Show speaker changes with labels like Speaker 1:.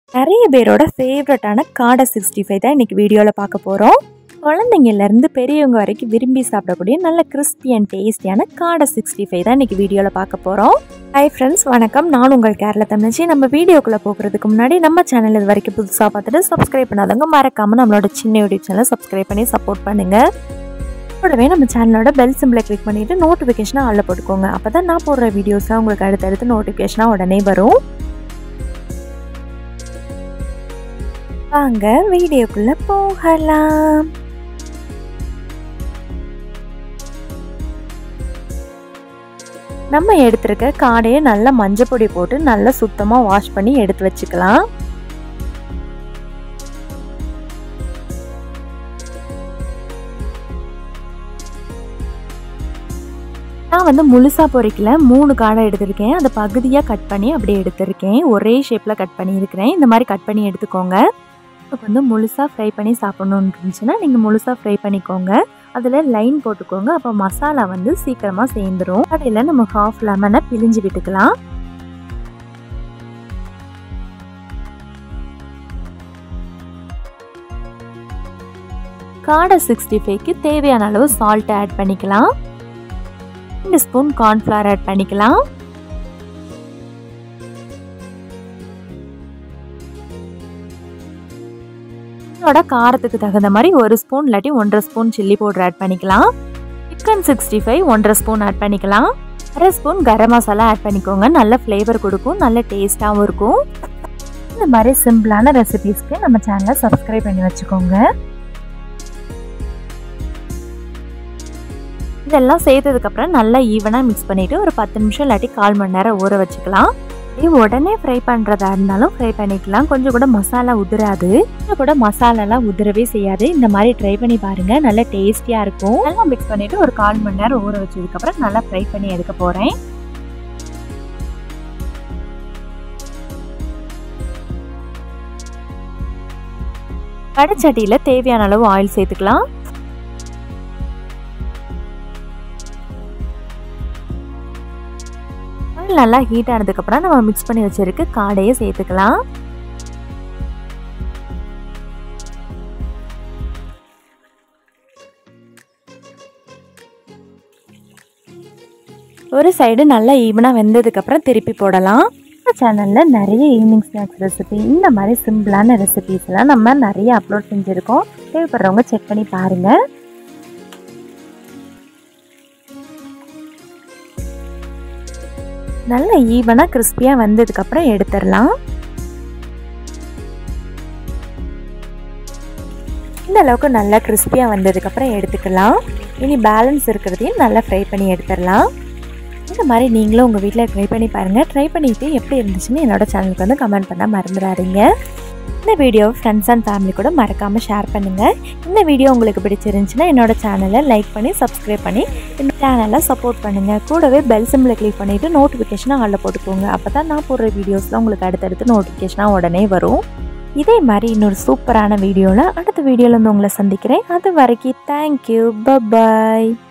Speaker 1: நிறைய பேரோட ஃபேவரட்டான காடை 65 தான் இன்னைக்கு வீடியோவில் பார்க்க போகிறோம். குழந்தைங்கள்லேருந்து பெரியவங்க வரைக்கும் விரும்பி சாப்பிடக்கூடிய நல்ல கிறிஸ்பி அண்ட் டேஸ்டியான காடை 65 தான் இன்னைக்கு வீடியோவில் பார்க்க போகிறோம். ஹாய் ஃப்ரெண்ட்ஸ், வணக்கம். நான் உங்கள் கேரளா தமிழ்ச்சி. நம்ம வீடியோக்குள்ளே போகிறதுக்கு முன்னாடி நம்ம சேனல் இது வரைக்கும் புதுசாக பார்த்துட்டு சப்ஸ்கிரைப் பண்ணாதவங்க மறக்காமல் நம்மளோட சின்ன யூடியூப் சேனலை சப்ஸ்கிரைப் பண்ணி சப்போர்ட் பண்ணுங்கள். கூடவே நம்ம சேனலோட பெல் சிம்பிளை கிளிக் பண்ணிவிட்டு நோட்டிஃபிகேஷனை ஆளில் போட்டுக்கோங்க. அப்போ தான் நான் போடுற வீடியோஸ்லாம் உங்களுக்கு அடுத்தடுத்து நோட்டிஃபிகேஷனாக உடனே வரும். வாங்க வீடியோக்குள்ள போகலாம். நம்ம எடுத்துருக்க காடையை நல்லா மஞ்சள் பொடி போட்டு நல்லா சுத்தமாக வாஷ் பண்ணி எடுத்து வச்சுக்கலாம். நான் முழுசா பொரிக்கல, 3 காடை எடுத்திருக்கேன். அதை பகுதியாக கட் பண்ணி அப்படியே எடுத்திருக்கேன். ஒரே ஷேப்பில் கட் பண்ணி இருக்கிறேன். இந்த மாதிரி கட் பண்ணி எடுத்துக்கோங்க. உங்களுக்கு முழுசாக ஃப்ரை பண்ணி சாப்பிட்ணுன்னு இருந்துச்சுன்னா நீங்கள் முழுசாக ஃப்ரை பண்ணிக்கோங்க. அதில் லைன் போட்டுக்கோங்க. அப்போ மசாலா சீக்கிரமாக சேர்ந்துடும். கடையில் நம்ம ஹாஃப் லெமனை பிழிஞ்சு விட்டுக்கலாம். காடை 65க்கு தேவையான அளவு சால்ட் ஆட் பண்ணிக்கலாம். 2 ஸ்பூன் கார்ன்ஃப்ளவர் ஆட் பண்ணிக்கலாம். இதோட காரத்துக்கு தகுந்த மாதிரி 1 ஸ்பூன் இல்லாட்டி 1.5 ஸ்பூன் சில்லி பவுடர் ஆட் பண்ணிக்கலாம். சிக்கன் 65 1.5 ஸ்பூன் ஆட் பண்ணிக்கலாம். 1/2 ஸ்பூன் கரம் மசாலா ஆட் பண்ணிக்கோங்க. நல்ல ஃப்ளேவர் கொடுக்கும், நல்ல டேஸ்டாகவும் இருக்கும். இந்த மாதிரி சிம்பிளான ரெசிபீஸ்க்கு நம்ம சேனலை சப்ஸ்கிரைப் பண்ணி வச்சுக்கோங்க. இதெல்லாம் சேர்த்ததுக்கப்புறம் நல்லா ஈவனாக மிக்ஸ் பண்ணிவிட்டு ஒரு 10 நிமிஷம் இல்லாட்டி 1/4 மணி நேரம் ஊற வச்சுக்கலாம். உடனே ஃப்ரை பண்ணுறதா இருந்தாலும் ஃப்ரை பண்ணிக்கலாம். கொஞ்சம் கூட மசாலா உதிராது, கொஞ்சம் கூட மசாலாலாம் உதிரவே செய்யாது. இந்த மாதிரி ட்ரை பண்ணி பாருங்கள், நல்லா டேஸ்டியாக இருக்கும். நல்லா மிக்ஸ் பண்ணிவிட்டு ஒரு 1/4 மணி நேரம் ஊற வச்சதுக்கப்புறம் நல்லா ஃப்ரை பண்ணி எடுக்க போகிறேன். வடைச்சட்டியில் தேவையான அளவு ஆயில் சேர்த்துக்கலாம். நல்லா ஹீட் ஆனதுக்கு அப்புறம் நம்ம மிக்ஸ் பண்ணி வச்சிருக்க காடையை சேர்த்துக்கலாம். ஒரு சைடு நல்லா ஈவனா வெந்ததுக்கு அப்புறம் திருப்பி போடலாம். இந்த சேனல்ல நிறைய ஈவினிங் ஸ்நாக்ஸ் ரெசிபி, இந்த மாதிரி சிம்பிளான ரெசிபிஸ் எல்லாம் நம்ம நிறைய அப்லோட் செஞ்சிருக்கோம். தேவைப்படுறவங்க செக் பண்ணி பாருங்க. நல்லா ஈவனாக கிறிஸ்பியாக வந்ததுக்கப்புறம் எடுத்துடலாம். இந்த அளவுக்கு நல்லா கிறிஸ்பியாக வந்ததுக்கப்புறம் எடுத்துக்கலாம். இனி பேலன்ஸ் இருக்கிறதையும் நல்லா ஃப்ரை பண்ணி எடுத்துடலாம். இந்த மாதிரி நீங்களும் உங்கள் வீட்டில் ட்ரை பண்ணி பாருங்கள். ட்ரை பண்ணிவிட்டு எப்படி இருந்துச்சுன்னு என்னோடய சேனலுக்கு கமெண்ட் பண்ண மறந்துடாதீங்க. இந்த வீடியோ ஃப்ரெண்ட்ஸ் அண்ட் ஃபேமிலி கூட மறக்காமல் ஷேர் பண்ணுங்கள். இந்த வீடியோ உங்களுக்கு பிடிச்சிருந்துச்சுன்னா என்னோட சேனலை லைக் பண்ணி சப்ஸ்கிரைப் பண்ணி இந்த சேனலை சப்போர்ட் பண்ணுங்கள். கூடவே பெல் சிம்பிளை கிளிக் பண்ணிவிட்டு நோட்டிஃபிகேஷனை ஆளில் போட்டுக்கோங்க. அப்போ தான் நான் போடுற வீடியோஸில் உங்களுக்கு அடுத்தடுத்து நோட்டிஃபிகேஷனாக உடனே வரும். இதே மாதிரி இன்னொரு சூப்பரான வீடியோவில் அடுத்த வீடியோவில் உங்களை சந்திக்கிறேன். அது வரைக்கும் தேங்க்யூ, பை.